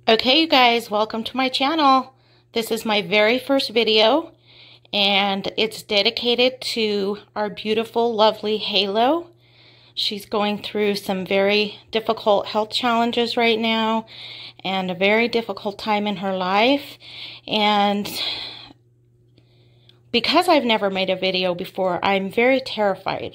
Okay, you guys, welcome to my channel. This is my very first video, and it's dedicated to our beautiful, lovely Halo. She's going through some very difficult health challenges right now, and a very difficult time in her life. And because I've never made a video before, I'm very terrified.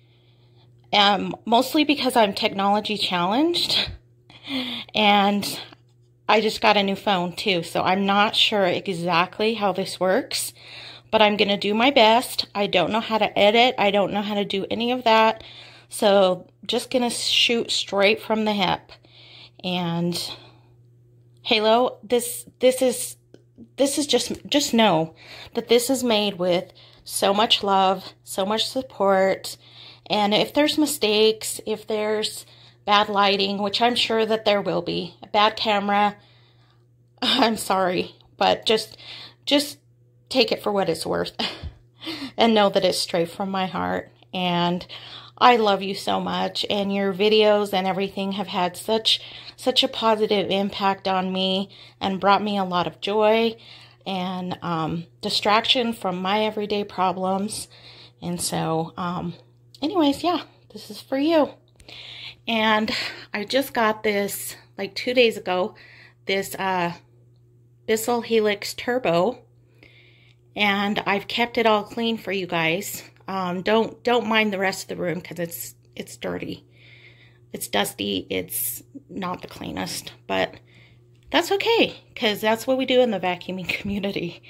Mostly because I'm technology challenged, and I just got a new phone too, so I'm not sure exactly how this works, but I'm going to do my best. I don't know how to edit. I don't know how to do any of that, so just going to shoot straight from the hip. And Halo, this is just know that this is made with so much love, so much support, and if there's mistakes, if there's bad lighting, which I'm sure that there will be, a bad camera, I'm sorry, but just take it for what it's worth and know that it's straight from my heart. And I love you so much, and your videos and everything have had such a positive impact on me and brought me a lot of joy and distraction from my everyday problems. And so anyways, yeah, this is for you. And I just got this like 2 days ago, this Bissell Helix Turbo, and I've kept it all clean for you guys. Don't mind the rest of the room because it's dirty, it's dusty, it's not the cleanest, but that's okay because that's what we do in the vacuuming community.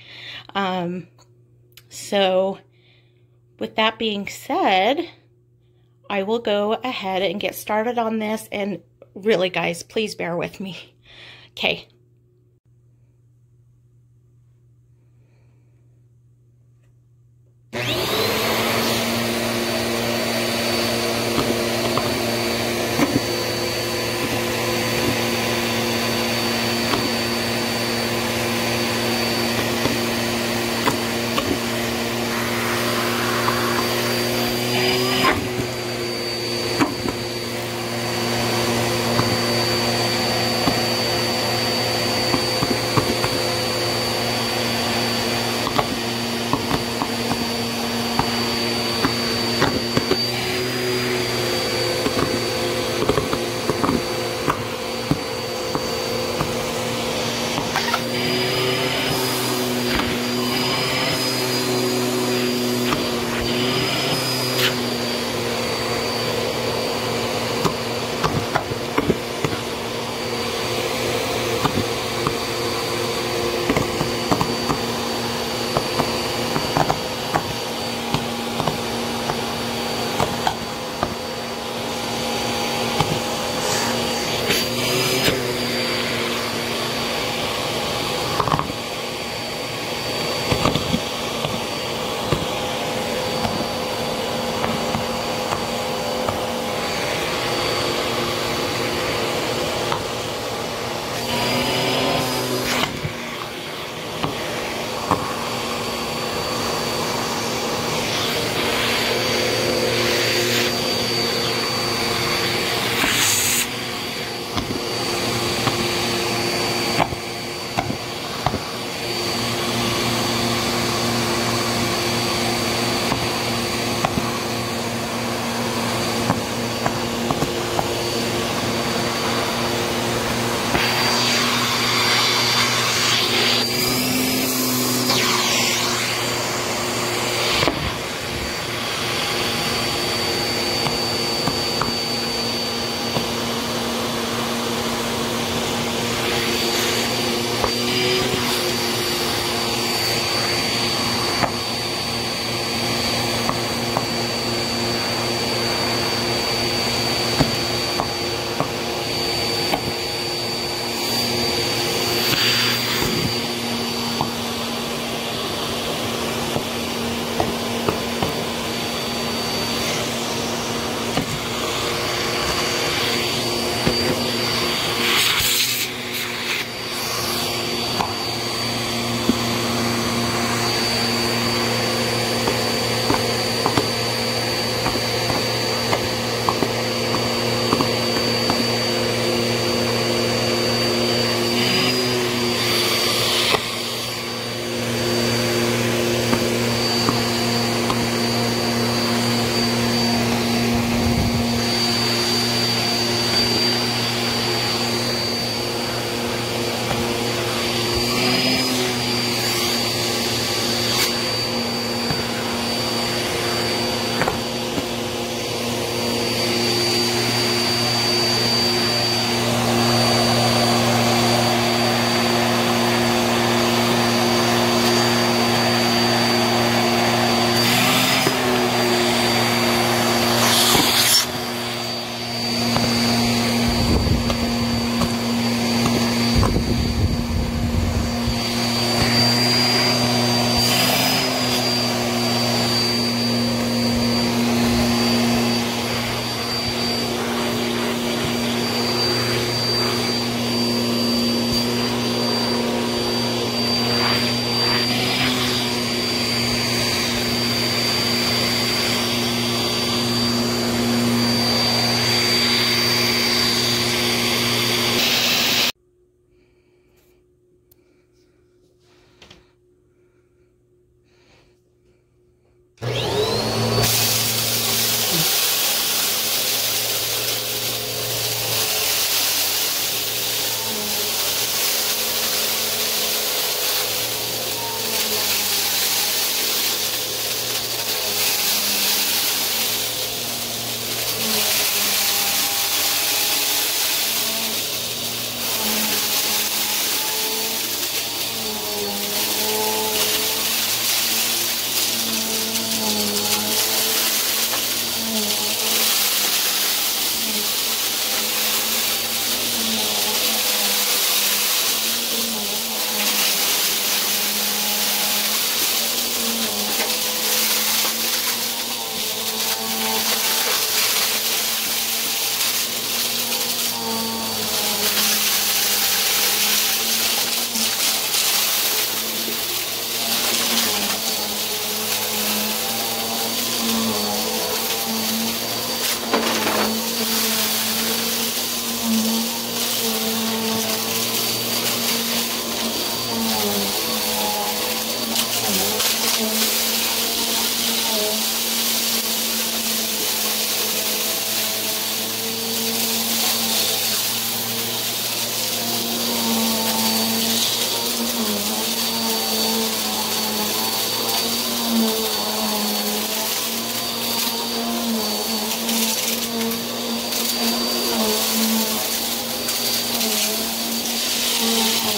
So with that being said, I will go ahead and get started on this, and really guys, please bear with me. Okay.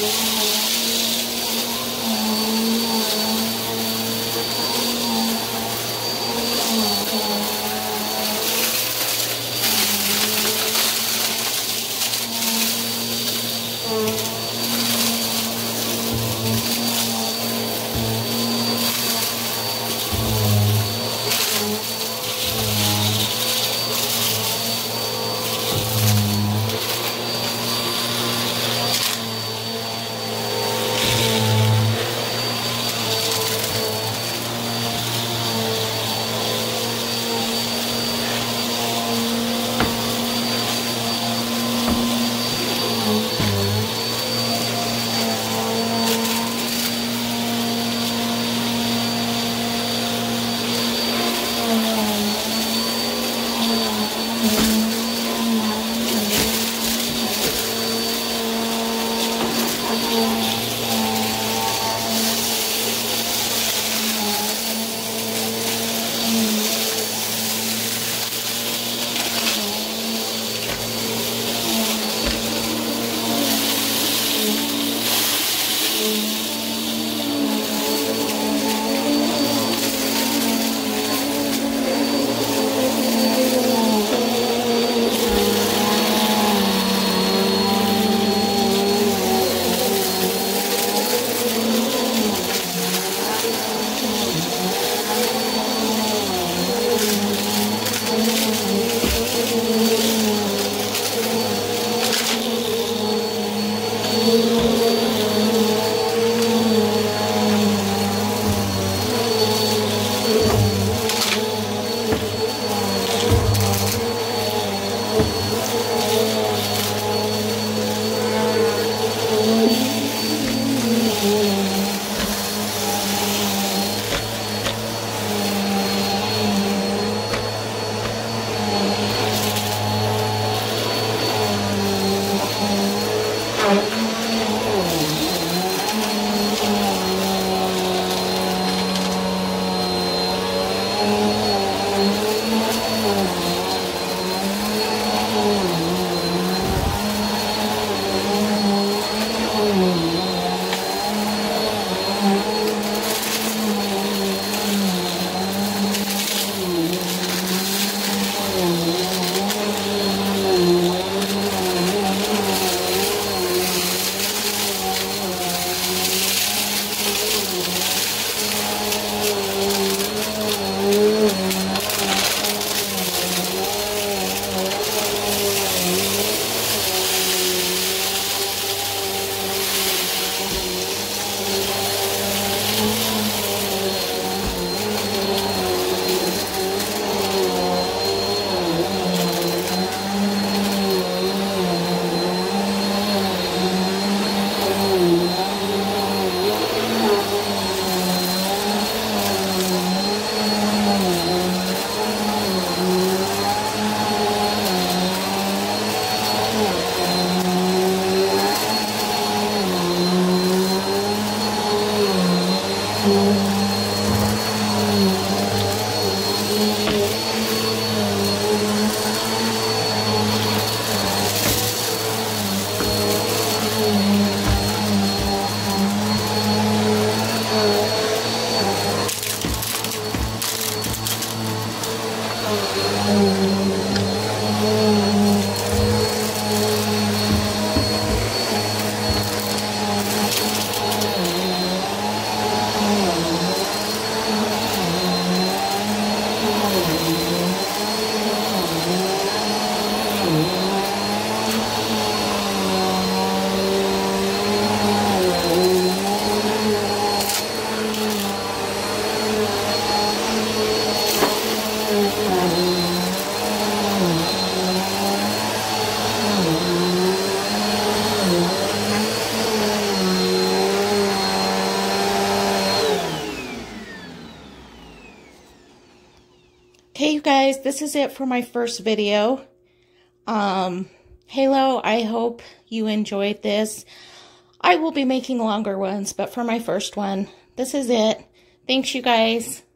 Okay, you guys, this is it for my first video. Halo, I hope you enjoyed this. I will be making longer ones, but for my first one, this is it. Thanks, you guys.